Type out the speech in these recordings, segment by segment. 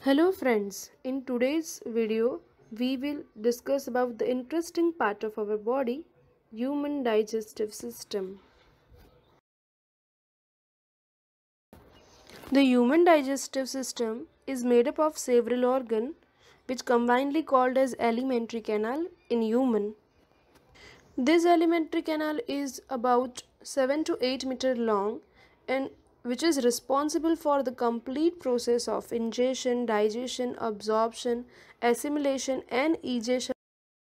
Hello friends, in today's video we will discuss about the interesting part of our body, human digestive system. The human digestive system is made up of several organs which combinedly called as alimentary canal in human. This alimentary canal is about 7 to 8 meter long and which is responsible for the complete process of ingestion, digestion, absorption, assimilation and egestion.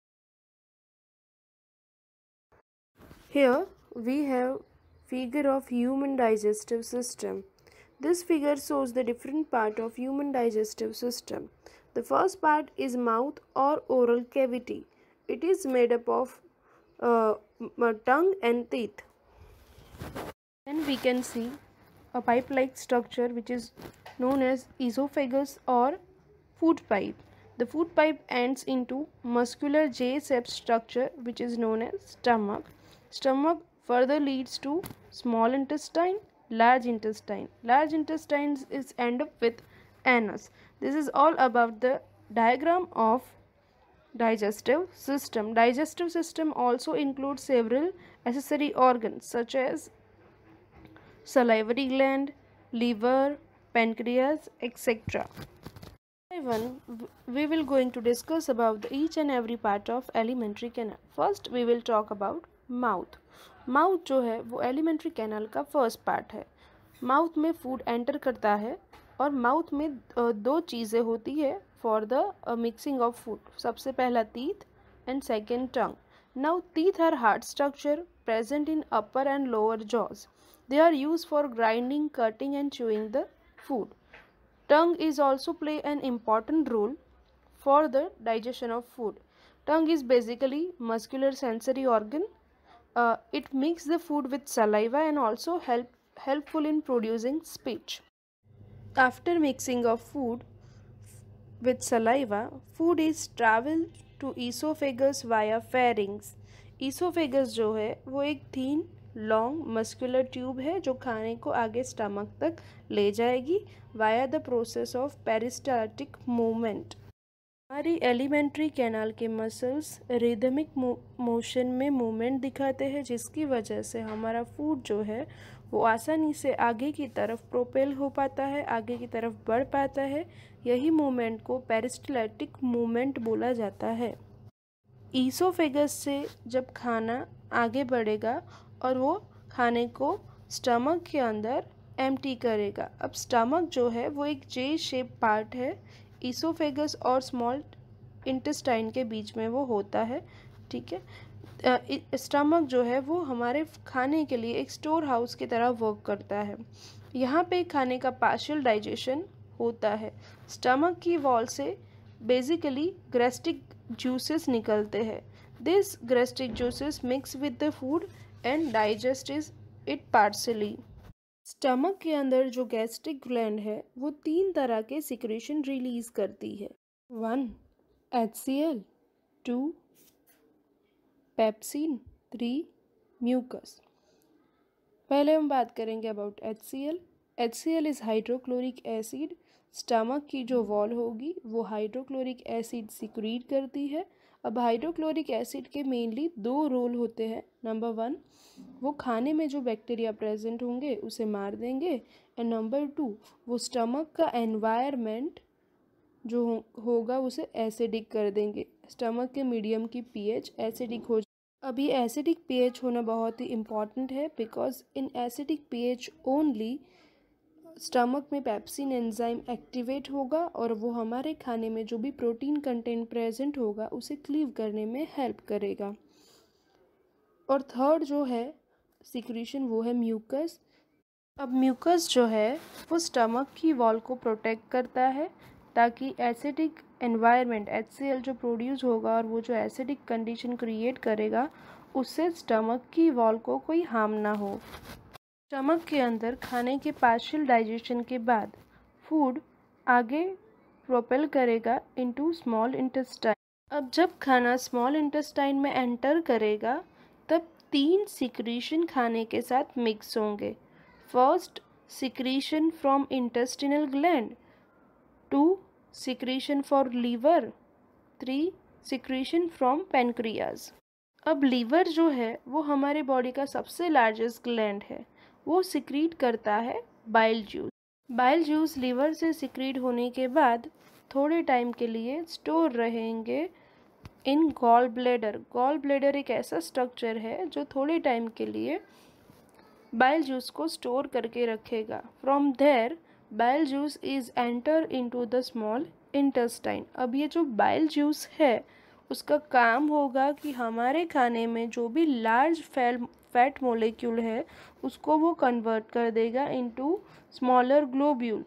Here we have figure of human digestive system. This figure shows the different part of human digestive system. The first part is mouth or oral cavity. It is made up of tongue and teeth. Then we can see a pipe-like structure which is known as esophagus or food pipe. The food pipe ends into muscular J-shaped structure which is known as stomach. Stomach further leads to small intestine, large intestine. Large intestines is end up with anus. This is all about the diagram of digestive system. Digestive system also includes several accessory organs such as salivary gland, liver, pancreas, etc. We will going to discuss about each and every part of alimentary canal. First we will talk about mouth. Mouth जो है वो elementary canal का first part है. Mouth में food enter करता है और mouth में दो चीज़ें होती है for the mixing of food. सबसे पहला teeth and second tongue. Now teeth are hard structure present in upper and lower jaws. They are used for grinding, cutting and chewing the food. Tongue is also play an important role for the digestion of food. Tongue is basically muscular sensory organ. It mixes the food with saliva and also helpful in producing speech. After mixing of food with saliva, food is traveled to esophagus via pharynx. Esophagus जो है वो एक थीन long muscular tube है जो खाने को आगे stomach तक ले जाएगी via the process of peristaltic movement. हमारी एलिमेंट्री कैनाल के मसल्स रिदमिक मोशन में मूवमेंट दिखाते हैं जिसकी वजह से हमारा फूड जो है वो आसानी से आगे की तरफ प्रोपेल हो पाता है, आगे की तरफ बढ़ पाता है. यही मूवमेंट को पेरिस्टाल्टिक मूवमेंट बोला जाता है. ईसोफेगस से जब खाना आगे बढ़ेगा और वो खाने को स्टमक के अंदर एम्प्टी करेगा. अब स्टमक जो है वो एक जे शेप पार्ट है. ईसोफेगस और स्मॉल इंटेस्टाइन के बीच में वो होता है. ठीक है. स्टमक जो है वो हमारे खाने के लिए एक स्टोर हाउस की तरह वर्क करता है. यहाँ पे खाने का पार्शियल डाइजेशन होता है. स्टमक की वॉल से बेसिकली गैस्ट्रिक जूसेस निकलते हैं. This gastric juices mix with the food and digest it partially. Stomach के अंदर जो गैस्ट्रिक ग्लैंड है वो तीन तरह के सिक्रेशन रिलीज करती है. 1. HCl, 2. पेप्सिन, 3. म्यूकस. पहले हम बात करेंगे about HCl. HCl is hydrochloric acid. Stomach की जो वॉल होगी वो हाइड्रोक्लोरिक एसिड सिक्रीट करती है. अब हाइड्रोक्लोरिक एसिड के मेनली दो रोल होते हैं. नंबर 1, वो खाने में जो बैक्टीरिया प्रेजेंट होंगे उसे मार देंगे. एंड नंबर 2, वो स्टमक का एनवायरनमेंट जो होगा उसे एसिडिक कर देंगे. स्टमक के मीडियम की pH एसिडिक हो. अभी एसिडिक pH होना बहुत ही इम्पॉर्टेंट है because in acidic pH only stomach में पेप्सिन एंजाइम एक्टिवेट होगा और वो हमारे खाने में जो भी प्रोटीन कंटेंट प्रेजेंट होगा उसे क्लीव करने में हेल्प करेगा. और थर्ड जो है सिक्रीशन वो है म्यूकस. अब म्यूकस जो है वो स्टमक की वॉल को प्रोटेक्ट करता है ताकि एसिडिक एनवायरनमेंट HCl जो प्रोड्यूस होगा और वो जो एसिडिक कंडीशन क्रिएट करेगा उससे स्टमक की वॉल को कोई हार्म ना हो. स्टमक के अंदर खाने के पार्शियल डाइजेशन के बाद फूड आगे प्रोपेल करेगा इनटू स्मॉल इंटेस्टाइन. अब जब खाना स्मॉल इंटेस्टाइन में एंटर करेगा तब 3 सिक्रीशन खाने के साथ मिक्स होंगे. First, secretion from intestinal gland. 2, secretion for liver, 3 secretion from pancreas। अब लीवर जो है वो हमारे बॉडी का सबसे लार्जेस्ट ग्लैंड है, वो सिक्रीट करता है bile juice. Bile juice liver से सिक्रीट होने के बाद थोड़े टाइम के लिए स्टोर रहेंगे in gall bladder. Gall bladder एक ऐसा स्ट्रक्चर है जो थोड़े टाइम के लिए बाइल जूस को स्टोर करके रखेगा। From there bile juice is enter into the small intestine. अब ये जो बाइल जूस है उसका काम होगा कि हमारे खाने में जो भी लार्ज फैट मोलिक्यूल है उसको वो कन्वर्ट कर देगा इनटू स्मॉलर ग्लोब्यूल।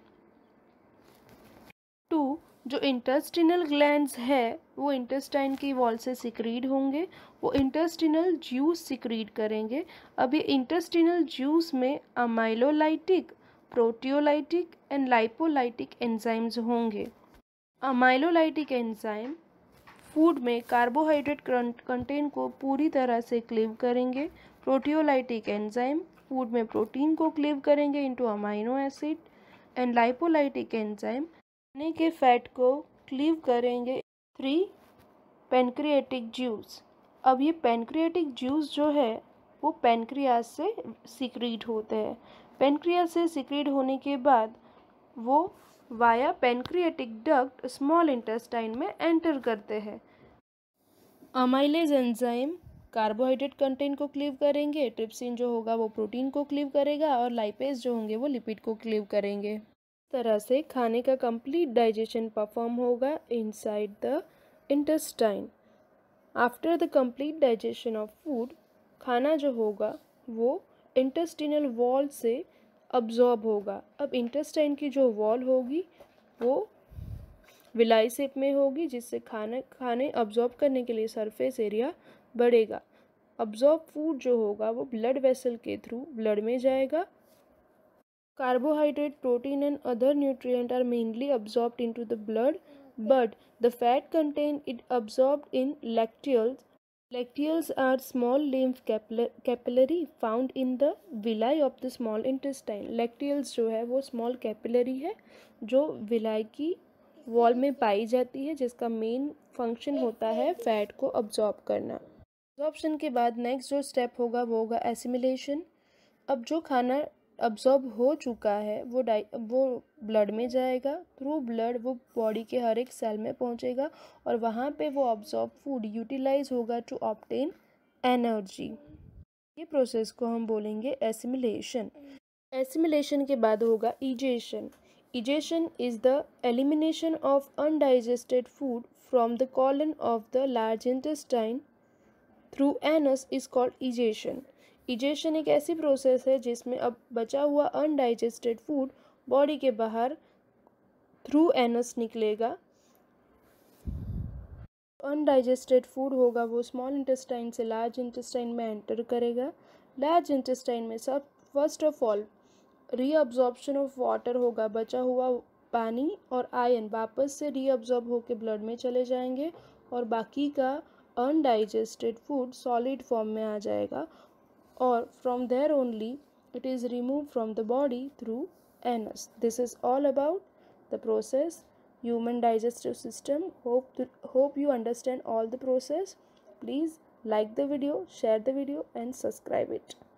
2 जो इंटेस्टिनल ग्लैंड्स है वो इंटेस्टाइन की वॉल से सिक्रीट होंगे, वो इंटेस्टिनल जूस सिक्रीट करेंगे। अब ये इंटेस्टिनल जूस में amylolytic, proteolytic and lipolytic enzymes होंगे। अमाइलोलाइटिक एंजाइम फूड में कार्बोहाइड्रेट कंटेंट को पूरी तरह से क्लीव करेंगे। प्रोटियोलाइटिक एंजाइम फूड में प्रोटीन को क्लीव करेंगे into amino acid. And lipolytic enzyme खाने के फैट को क्लीव करेंगे। 3 पैनक्रियाटिक जूस। अब ये पैनक्रियाटिक जूस जो है वो पैनक्रियास से सिक्रीट होते हैं। पैनक्रियास से सिक्रीट होने के बाद वो via pancreatic duct small intestine में एंटर करते हैं। अमाइलेज एंजाइम कार्बोहाइड्रेट कंटेंट को क्लीव करेंगे, ट्रिप्सिन जो होगा वो प्रोटीन को क्लीव करेगा और लाइपेज जो होंगे वो लिपिड को क्लीव करेंगे। इस तरह से खाने का कंप्लीट डाइजेशन परफॉर्म होगा inside the intestine. After the complete digestion of food खाना जो होगा वो इंटेस्टिनल वॉल से अब्जॉर्ब होगा। अब इंटेस्टाइन की जो वॉल होगी वो विलाई शेप में होगी जिससे खाने अब्जॉर्ब करने के लिए सरफेस एरिया बढ़ेगा। अब्जॉर्ब फूड जो होगा वो ब्लड वेसल के थ्रू ब्लड में जाएगा। Carbohydrate, protein and other nutrient are mainly absorbed into the blood, but the fat content it absorbed in lacteals. Lacteals are small lymph capillary found in the villi of the small intestine. Lacteals जो है वो small capillary है जो villi की wall में पाई जाती है जिसका मेन फंक्शन होता है फैट को अब्जॉर्ब करना। अब्जॉर्प्शन के बाद नेक्स्ट जो स्टेप होगा वो होगा एसिमिलेशन। अब जो खाना अब्जॉर्ब हो चुका है वो ब्लड में जाएगा। थ्रू ब्लड वो बॉडी के हर एक सेल में पहुंचेगा और वहाँ पे वो अब्जॉर्ब फूड यूटिलाइज होगा टू ऑब्टेन एनर्जी। ये प्रोसेस को हम बोलेंगे एसिमिलेशन। एसिमिलेशन के बाद होगा egestion. Egestion is the elimination of undigested food from the colon of the large intestine through anus is called egestion. Egestion एक ऐसी प्रोसेस है जिसमें अब बचा हुआ अनडाइजेस्टेड फूड बॉडी के बाहर थ्रू एनस निकलेगा। अनडाइजेस्टेड फूड होगा वो स्मॉल इंटेस्टाइन से लार्ज इंटेस्टाइन में एंटर करेगा। लार्ज इंटेस्टाइन में सब first of all reabsorption of water होगा। बचा हुआ पानी और आयन वापस से रीअब्जॉर्ब होकर ब्लड में चले जाएंगे और बाकी का अनडाइजेस्टेड फूड सॉलिड फॉर्म में आ जाएगा और from there only it is removed from the body through anus. This is all about the process human digestive system. Hope you understand all the process. Please like the video, share the video and subscribe it.